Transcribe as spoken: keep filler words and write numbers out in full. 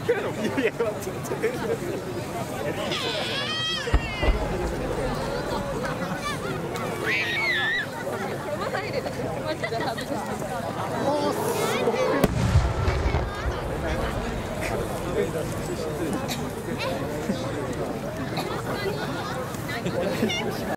いや、待って。マジで恥ずかしい。